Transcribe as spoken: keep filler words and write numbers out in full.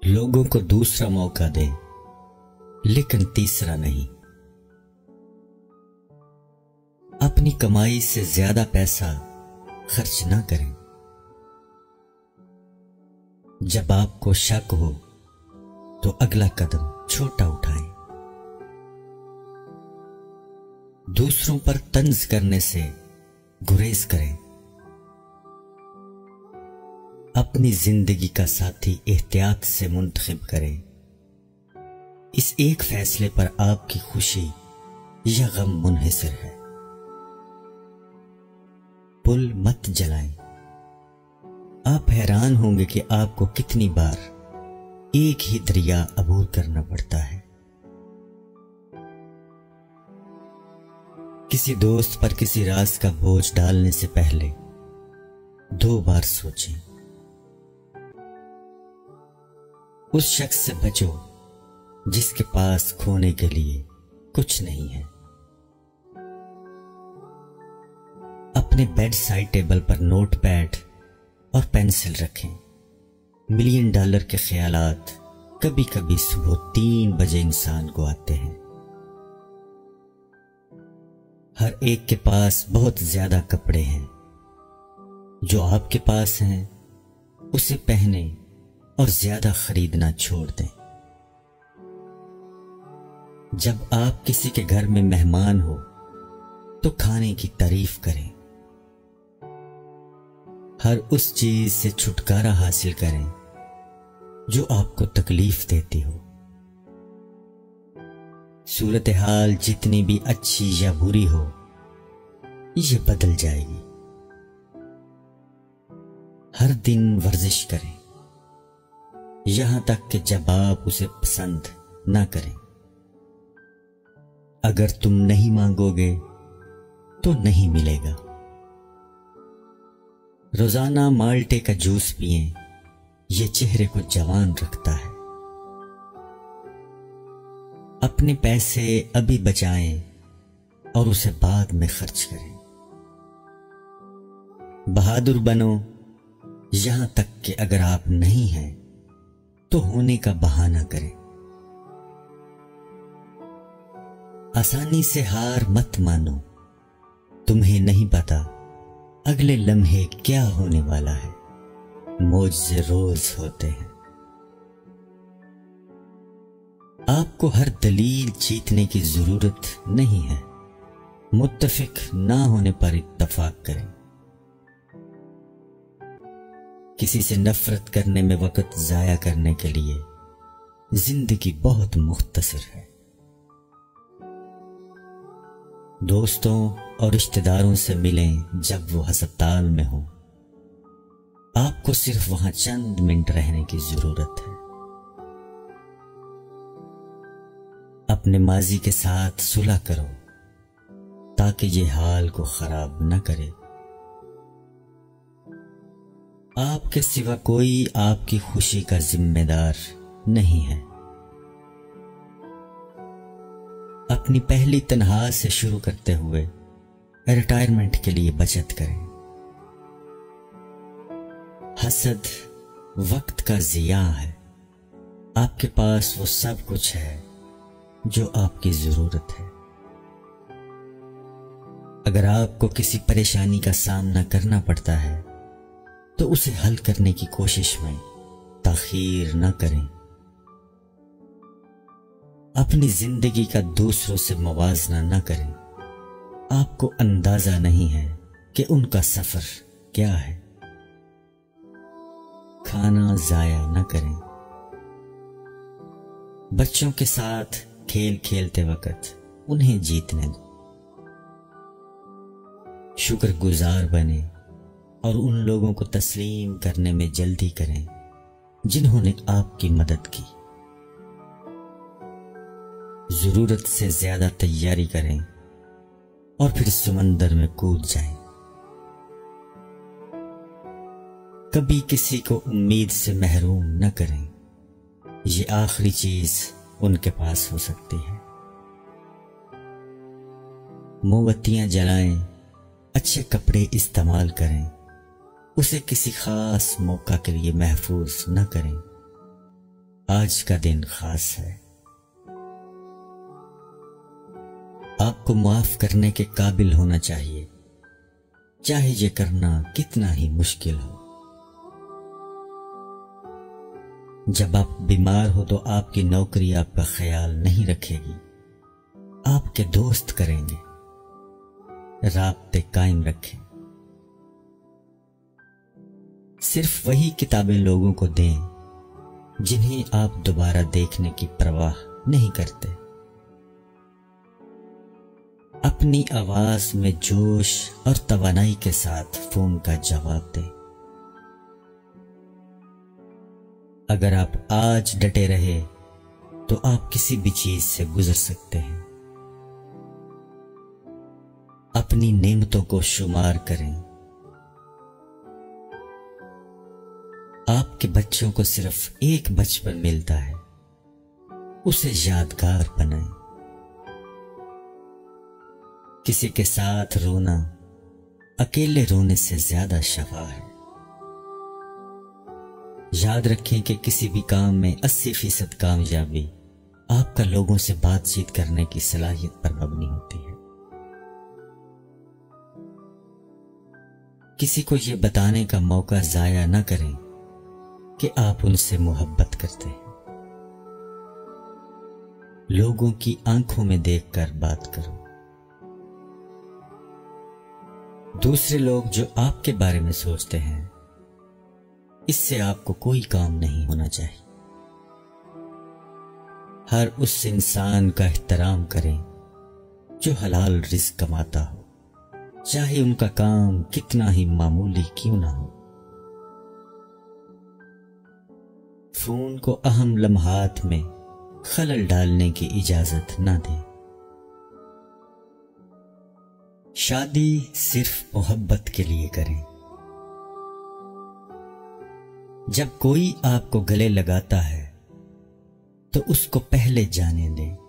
لوگوں کو دوسرا موقع دیں لیکن تیسرا نہیں۔ اپنی کمائی سے زیادہ پیسہ خرچ نہ کریں۔ جب آپ کو شک ہو تو اگلا قدم چھوٹا اٹھائیں۔ دوسروں پر طنز کرنے سے گریز کریں۔ اپنی زندگی کا ساتھی احتیاط سے منتخب کریں۔ اس ایک فیصلے پر آپ کی خوشی یا غم منحصر ہے۔ پل مت جلائیں۔ آپ حیران ہوں گے کہ آپ کو کتنی بار ایک ہی دریا عبور کرنا پڑتا ہے۔ کسی دوست پر کسی راز کا بوجھ ڈالنے سے پہلے دو بار سوچیں۔ اس شخص سے بچو جس کے پاس کھونے کے لیے کچھ نہیں ہے۔ اپنے بیڈ سائڈ ٹیبل پر نوٹ پیڈ اور پینسل رکھیں۔ ملین ڈالر کے خیالات کبھی کبھی صبح تین بجے انسان کو آتے ہیں۔ ہر ایک کے پاس بہت زیادہ کپڑے ہیں۔ جو آپ کے پاس ہیں اسے پہنیں اور زیادہ خریدنا چھوڑ دیں۔ جب آپ کسی کے گھر میں مہمان ہو تو کھانے کی تعریف کریں۔ ہر اس چیز سے چھٹکارا حاصل کریں جو آپ کو تکلیف دیتی ہو۔ صورتحال جتنی بھی اچھی یا بری ہو یہ بدل جائے گی۔ ہر دن ورزش کریں یہاں تک کہ جب آپ اسے پسند نہ کریں۔ اگر تم نہیں مانگو گے تو نہیں ملے گا۔ روزانہ مالٹے کا جوس پئیں، یہ چہرے کو جوان رکھتا ہے۔ اپنے پیسے ابھی بچائیں اور اسے بعد میں خرچ کریں۔ بہادر بنو یہاں تک کہ اگر آپ نہیں ہیں تو ہونے کا بہانہ کریں۔ آسانی سے ہار مت مانو، تمہیں نہیں پتا اگلے لمحے کیا ہونے والا ہے۔ معجزے روز ہوتے ہیں۔ آپ کو ہر دلیل جیتنے کی ضرورت نہیں ہے۔ متفق نہ ہونے پر اتفاق کریں۔ کسی سے نفرت کرنے میں وقت ضائع کرنے کے لیے زندگی بہت مختصر ہے۔ دوستوں اور رشتہ داروں سے ملیں جب وہ ہسپتال میں ہوں۔ آپ کو صرف وہاں چند منٹ رہنے کی ضرورت ہے۔ اپنے ماضی کے ساتھ صلح کرو تاکہ یہ حال کو خراب نہ کرے۔ آپ کے سوا کوئی آپ کی خوشی کا ذمہ دار نہیں ہے۔ اپنی پہلی تنخواہ سے شروع کرتے ہوئے ریٹائرمنٹ کے لیے بچت کریں۔ حسد وقت کا ضیاع ہے۔ آپ کے پاس وہ سب کچھ ہے جو آپ کی ضرورت ہے۔ اگر آپ کو کسی پریشانی کا سامنا کرنا پڑتا ہے تو اسے حل کرنے کی کوشش میں تاخیر نہ کریں۔ اپنی زندگی کا دوسروں سے موازنہ نہ کریں۔ آپ کو اندازہ نہیں ہے کہ ان کا سفر کیا ہے۔ کھانا ضائع نہ کریں۔ بچوں کے ساتھ کھیل کھیلتے وقت انہیں جیتنے دو۔ شکر گزار بنیں اور ان لوگوں کو تسلیم کرنے میں جلدی کریں جنہوں نے آپ کی مدد کی۔ ضرورت سے زیادہ تیاری کریں اور پھر سمندر میں کود جائیں۔ کبھی کسی کو امید سے محروم نہ کریں، یہ آخری چیز ان کے پاس ہو سکتی ہے۔ موم بتیاں جلائیں، اچھے کپڑے استعمال کریں، اسے کسی خاص موقع کے لیے محفوظ نہ کریں۔ آج کا دن خاص ہے. آپ کو معاف کرنے کے قابل ہونا چاہیے، چاہے یہ کرنا کتنا ہی مشکل ہو. جب آپ بیمار ہو تو آپ کی نوکری آپ کا خیال نہیں رکھے گی، آپ کے دوست کریں گے. رابطے قائم رکھیں. صرف وہی کتابیں لوگوں کو دیں جنہیں آپ دوبارہ دیکھنے کی پرواہ نہیں کرتے. اپنی آواز میں جوش اور توانائی کے ساتھ فون کا جواب دیں. اگر آپ آج ڈٹے رہے تو آپ کسی بھی چیز سے گزر سکتے ہیں. اپنی نعمتوں کو شمار کریں. آپ کے بچوں کو صرف ایک بچپن ملتا ہے، اسے یادگار بنائیں. کسی کے ساتھ رونا اکیلے رونے سے زیادہ شفا ہے. یاد رکھیں کہ کسی بھی کام میں اسی فیصد کامیابی آپ کا لوگوں سے بات چیت کرنے کی صلاحیت پر مبنی ہوتی ہے. کسی کو یہ بتانے کا موقع ضائع نہ کریں کہ آپ ان سے محبت کرتے ہیں. لوگوں کی آنکھوں میں دیکھ کر بات کرو. دوسرے لوگ جو آپ کے بارے میں سوچتے ہیں، اس سے آپ کو کوئی کام نہیں ہونا چاہیے. ہر اس انسان کا احترام کریں جو حلال رزق کماتا ہو، چاہے ان کا کام کتنا ہی معمولی کیوں نہ ہو. فون کو اہم لمحات میں خلل ڈالنے کی اجازت نہ دیں. شادی صرف محبت کے لیے کریں. جب کوئی آپ کو گلے لگاتا ہے تو اس کو پہلے جانے دیں.